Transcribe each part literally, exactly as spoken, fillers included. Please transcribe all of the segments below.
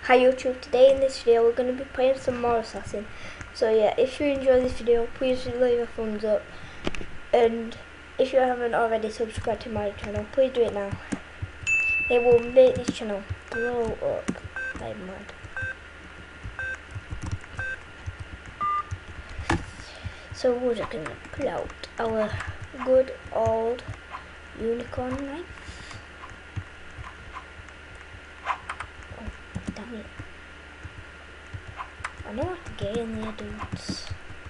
Hi YouTube, today in this video we're going to be playing some more Assassin. So yeah, if you enjoy this video, please leave a thumbs up. And if you haven't already subscribed to my channel, please do it now. It will make this channel blow up like mad. So we're just going to pull out our good old unicorn knife. Damn it. I know how to get in there, dudes.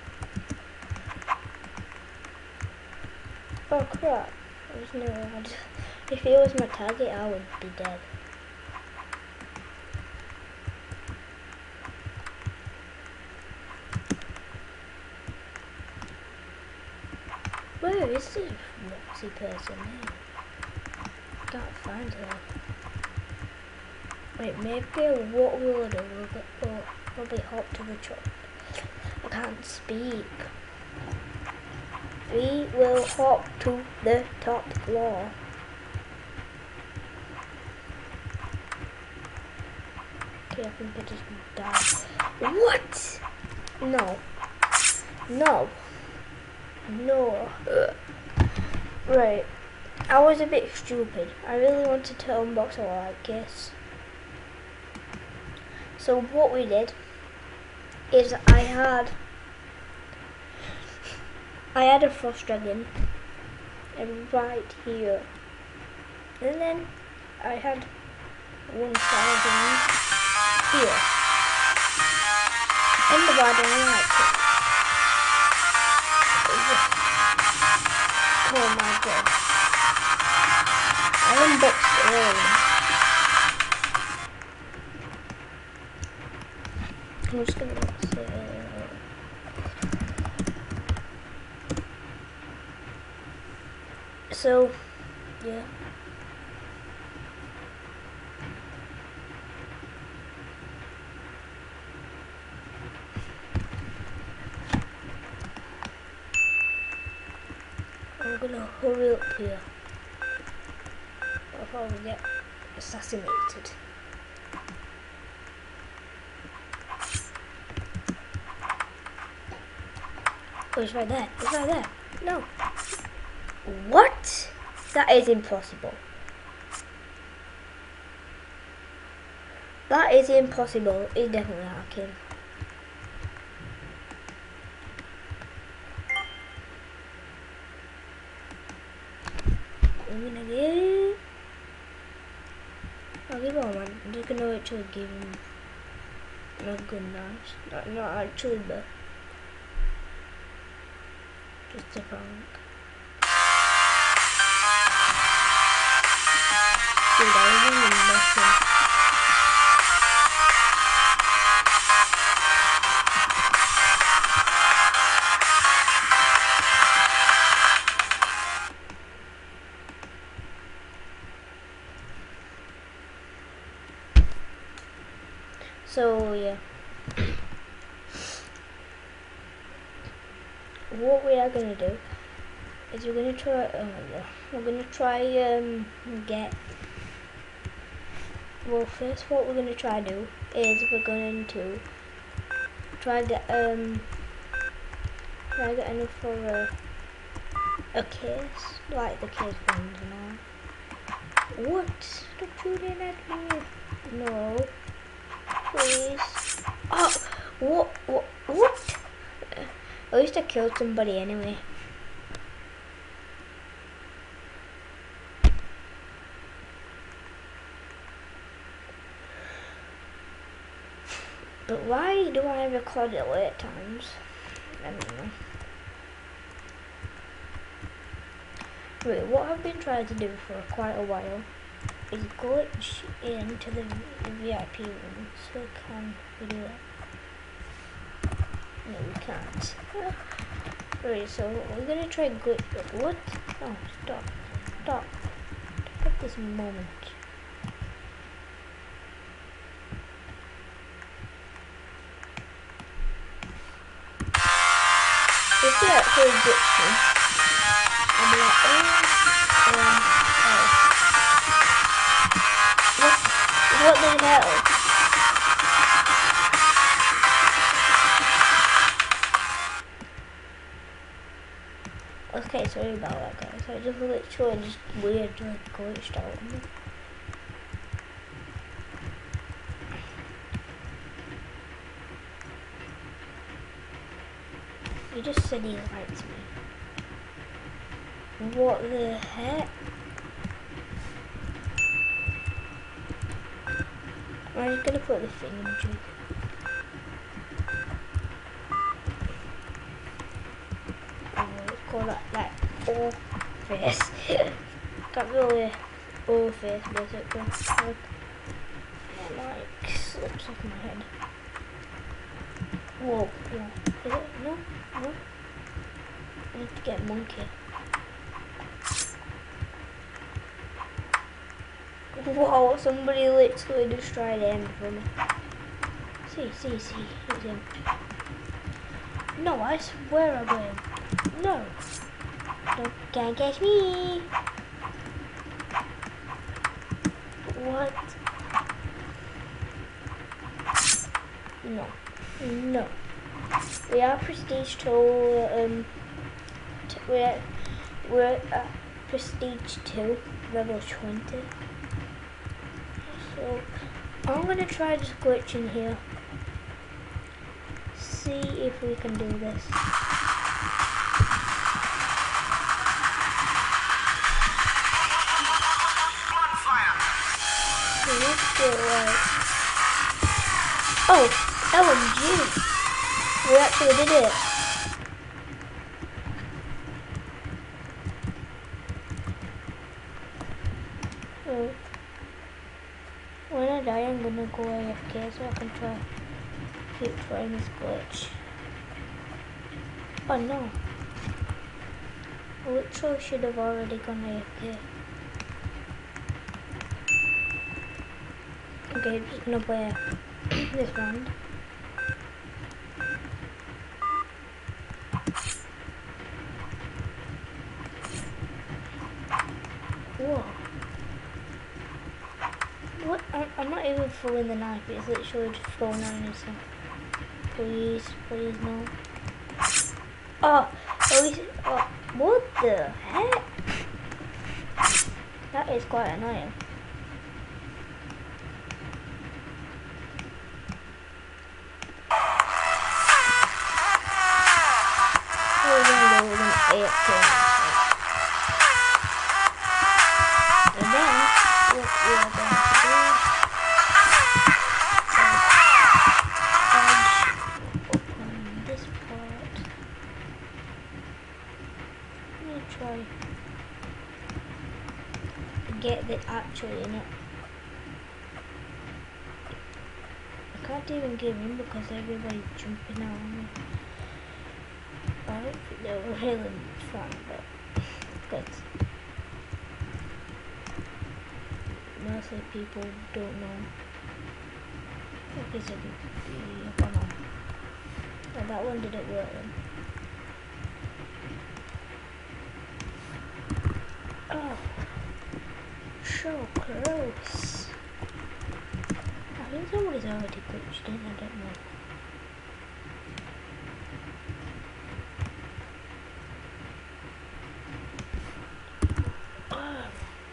Oh crap. There's no one. If it was my target, I would be dead. Where is this Roxy person here? Can't find her. Wait, maybe what will I do? We'll go, oh, probably hop to the top. I can't speak. We will hop to the top floor. Okay, I think I just died. What? No. No. No. Ugh. Right. I was a bit stupid. I really wanted to unbox a light case. So what we did is I had I had a frost dragon right here, and then I had one thousand here, and the bottom right. Oh my god! I unboxed it early. I'm just gonna say, so yeah. I'm gonna hurry up here before we get assassinated. Oh, it's right there. It's right there. No. What? That is impossible. That is impossible. It's definitely hacking. I'm gonna get. I'll give him one. I'm just gonna actually give him a good knife. Not, not actually, but. Just a prank. Dude, I was really messing. So yeah. What we are gonna do is we're gonna try. Oh yeah, we're gonna try um get. Well, first, what we're gonna try do is we're going to try get um try get enough for a a case like the case ones and all. What? Stop shooting at me! No, please. Oh, what? What? What? At least I killed somebody anyway. But why do I record it late times? I don't know. Wait, what I've been trying to do for quite a while is glitch into the V I P room. So can we do that? No, we can't. Right, so we're gonna try glitch. What? Oh, stop. Stop. Stop this moment. If you actually glitch me, I'll be like, oh, um, oh. What? What the hell? sorry about that, guys. I just literally just weird like glitched out on me. He just said he likes me. What the heck? I'm just gonna put the thing in the jig. Oh, it's called that, like, all face. Can't really all face basically. Like, it like slips off my head. Whoa, whoa. Is it? No? No? I need to get monkey. Whoa, somebody literally just tried to aim for me. See, see, see, he's him. No, I swear I got him. No. Don't, can't catch me. What? No. No. We are prestige two, um, t we're, we're at prestige two, level twenty. So, I'm gonna try just glitch in here. See if we can do this. So let's do it right. Oh, L M G! We actually did it. So, when I die, I'm gonna go A F K so I can try keep trying this glitch. Oh no! I literally should have already gone A F K. Okay, I'm just gonna play this round. Whoa. What? I'm, I'm not even throwing the knife, it's literally just throwing on yourself. Please, please, no. Oh, at least, oh, what the heck? That is quite annoying. We're gonna go with an A F K. And then, what we are going to do is open this part. I'm gonna try to get the actual in it. I can't even get in because everybody's jumping out on me. I don't think they were really fun, but good. Mostly people don't know. Okay, so I don't know. Oh, that one didn't work then. Oh, so close. I think somebody's already glitched in, I don't know. Oh.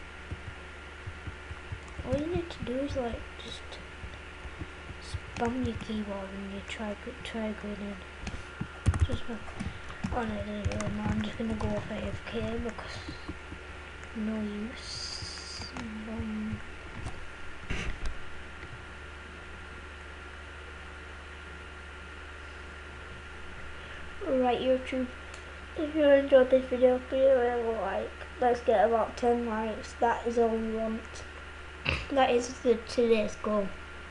All you need to do is like just spam your keyboard and you try try going in. Just for, oh no, no, no, no, I'm just gonna go off A F K because no use. Um, Right, YouTube, if you enjoyed this video, please leave a like. Let's get about ten likes. That is all we want. That is the today's goal.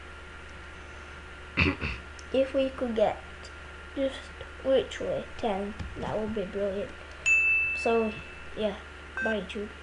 If we could get just literally ten, that would be brilliant. So, yeah, bye YouTube.